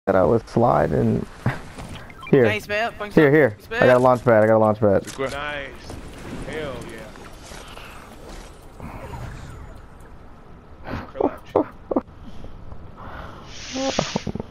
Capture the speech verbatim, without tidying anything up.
that I was sliding. Here. Nice, man. Punch Here, up. here. Nice, I got a man. launch pad. I got a launch pad. Nice. Hell yeah. Crouch.